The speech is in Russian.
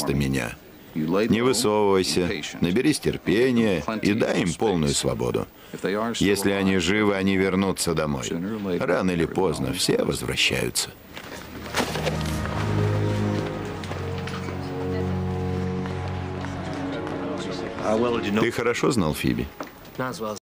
вместо меня. Не высовывайся, наберись терпения и дай им полную свободу. Если они живы, они вернутся домой. Рано или поздно все возвращаются. Ты хорошо знал Фиби?